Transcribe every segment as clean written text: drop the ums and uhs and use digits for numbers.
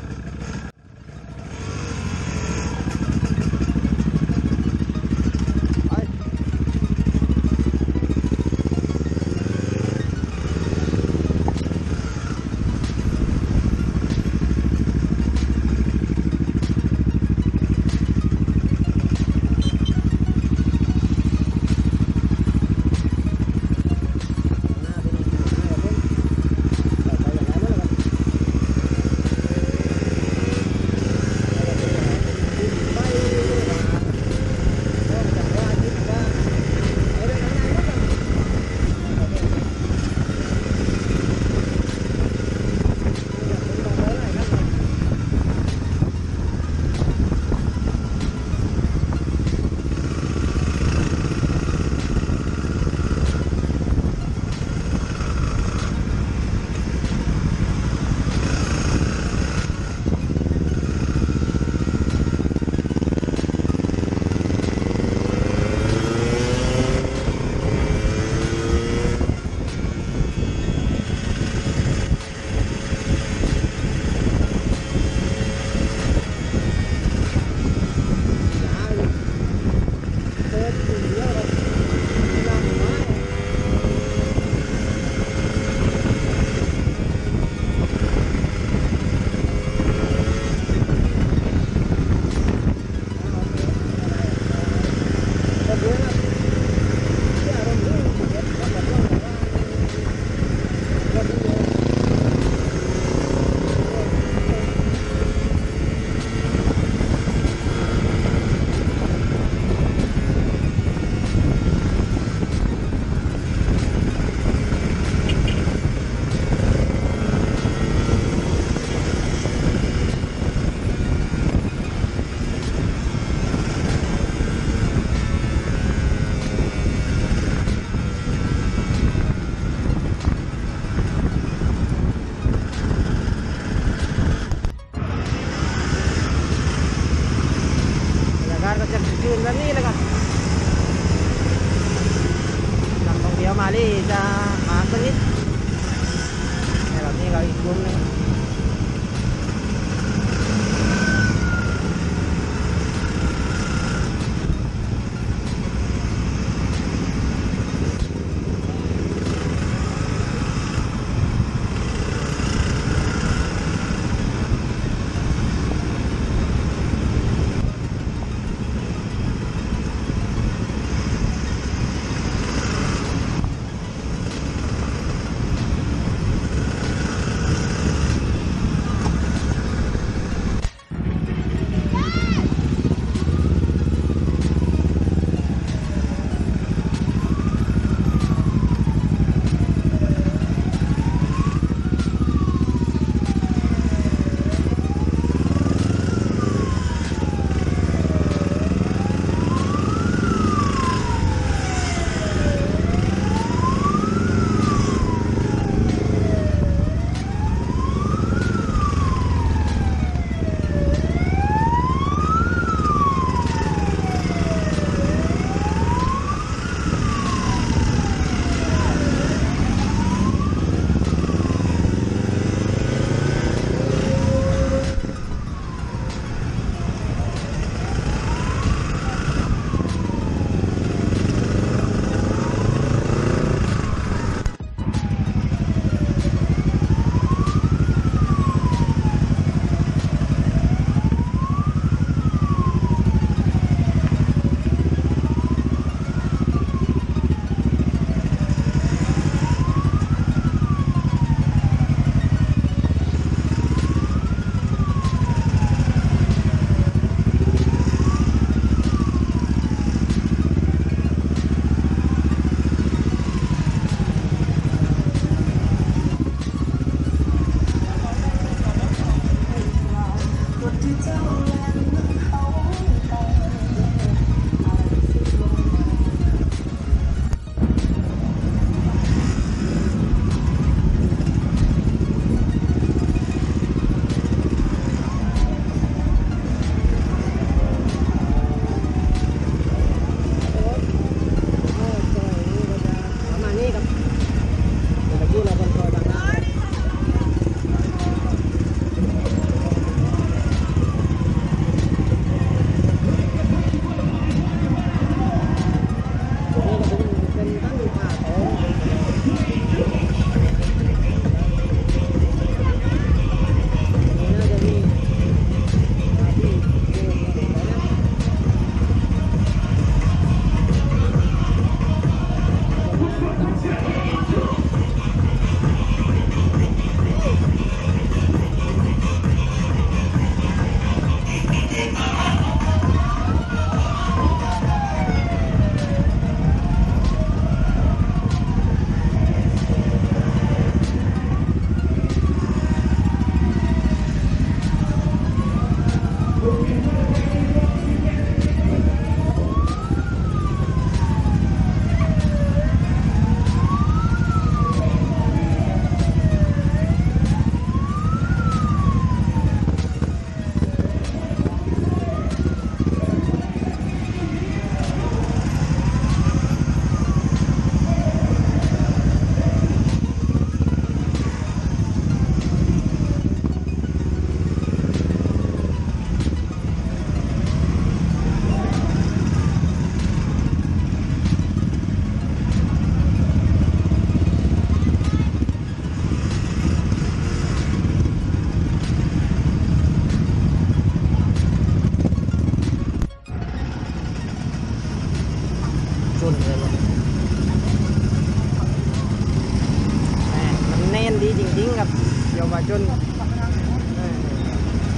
เ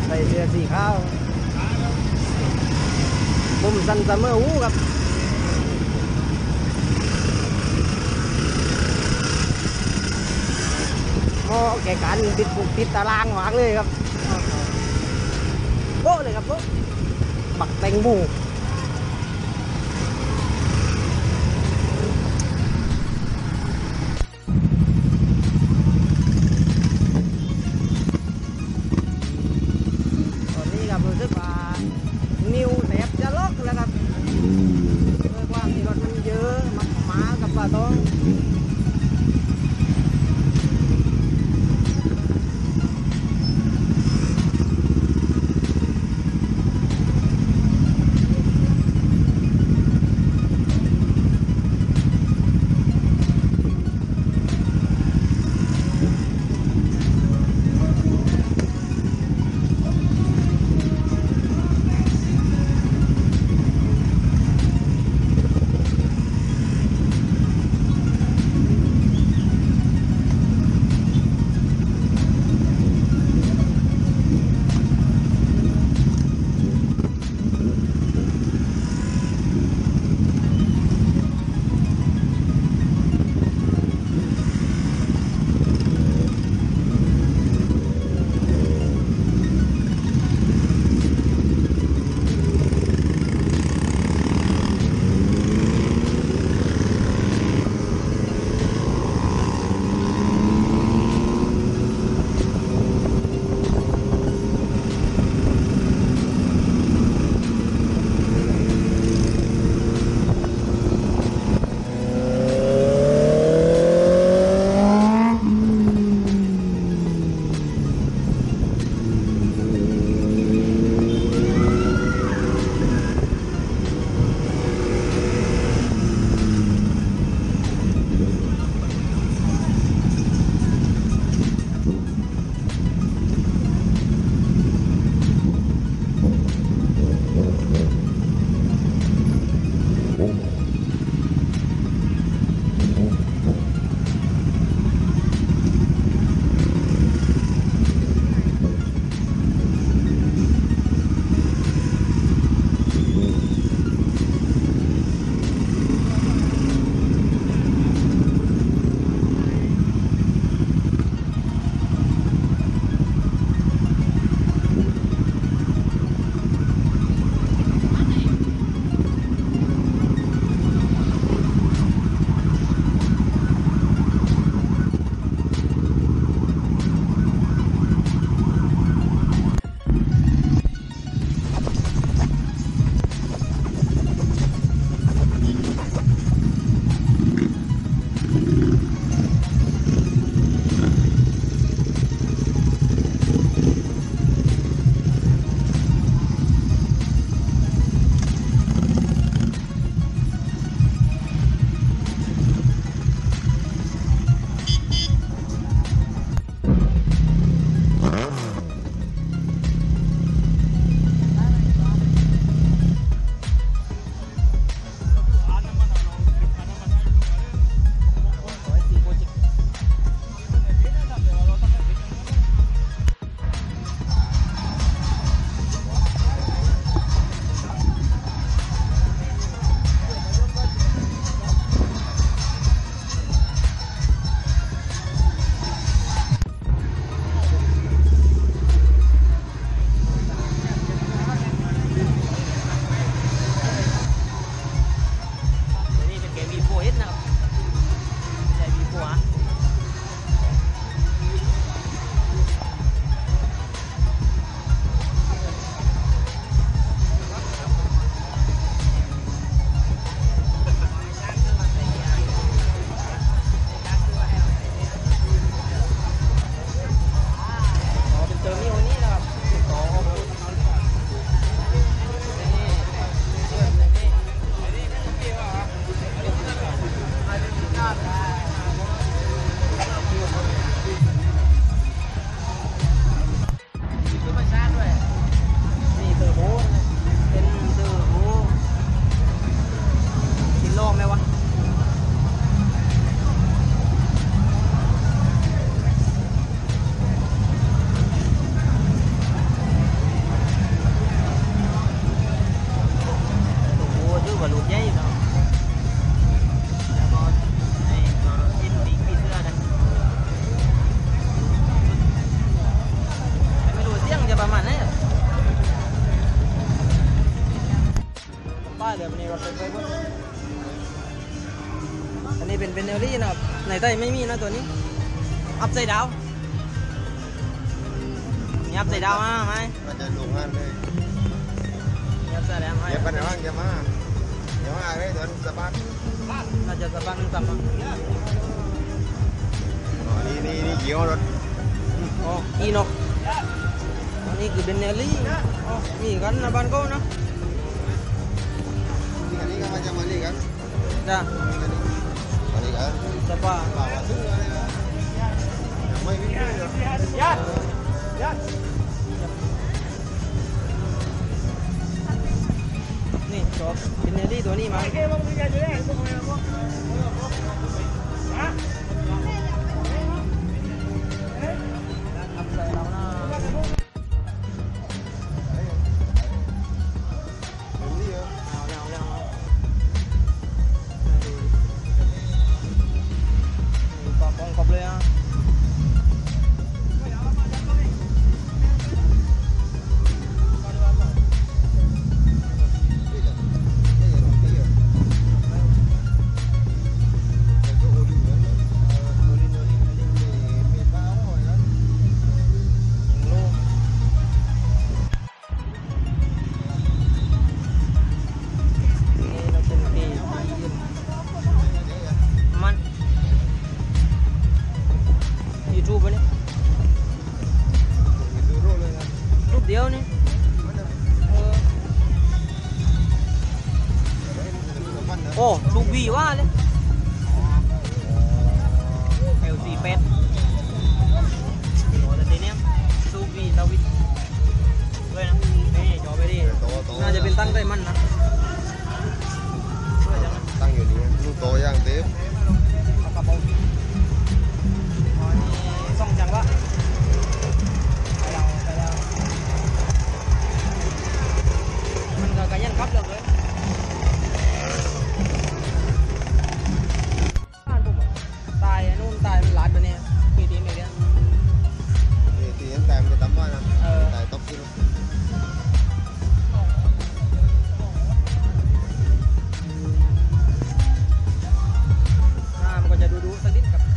ใส่เสื้อสีขาวผมสันเสมอหูครับหม้อแก่การติดตารางมากเลยครับโบ๊ะเลยครับโบ๊ะบักแตงโมตอนนี้ครับรู้สึกว่านิวแทบจะล็อกแล้วครับด้วยความที่รถมันเยอะมากับป่าต้องรถไฟฟ้าอันนี้เป็นเนลลี่นะครับในไทยไม่มีนะตัวนี้อัพไซด์ดาวมีอัพไซด์ดาวไหมมันจะดูงานเลยมีอัพไซด์ดาวไหมเก็บไปในบ้านเก็บมาเลยเดินสะบัดน่าจะสะบัดนึงต่ำอ่ะนี่เกี่ยวรถอ๋ออีนกอันนี้คือเป็นเนลลี่อ๋อมีกันนะบ้านเขานะนี่ก็มาจะมานี่กันจ้ะมานี่กันสปาป่าวถึงอะไรนะไม่วิ่งเลยเหรอนี่ชอบเป็นเนลลี่ตัวนี้มาอัพไซด์ดาวนะนี่เหรอเอาดูปลาปองกบเลยอ่ะมันยูทูบเนี่ยรูปเดียวนี่โอ้รูปวีว่าเลยL48โอ้แต่ทีเนี้ยรูปวีตาวิดด้วยนะนี่จอไปดิน่าจะเป็นตั้งใจมันนะช่วยจังนะตั้งอยู่นี่ลูกโตย่างเต็มเอากระเป๋าอ๋อนี่ส่องจังวะไปแล้วมันก็ยันครับเลยบ้านผมอะตายนู่นตายมันหลานตัวนี้กี่ทีไม่เลี้ยงนี่ตีนแต่มันจะตั้มว่านะแต่ต๊อกกินมันก็จะดูสักนิดกับ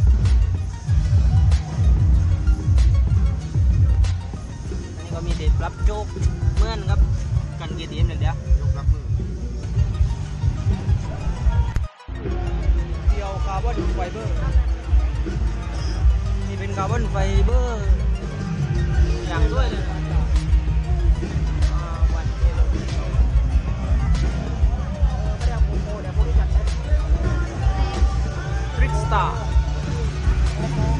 อันนี้ก็มีเด็ดปรับโจกเหมือนครับกันกี่ทีมเดี๋ยวยกรับมือเดียวคาร์บอนไฟเบอร์นี่เป็นคาร์บอนไฟเบอร์อย่างด้วยเลยวันเดียวไม่ได้เอาโปรเดี๋ยวพวกนี้จัดให้ทริกสตาร์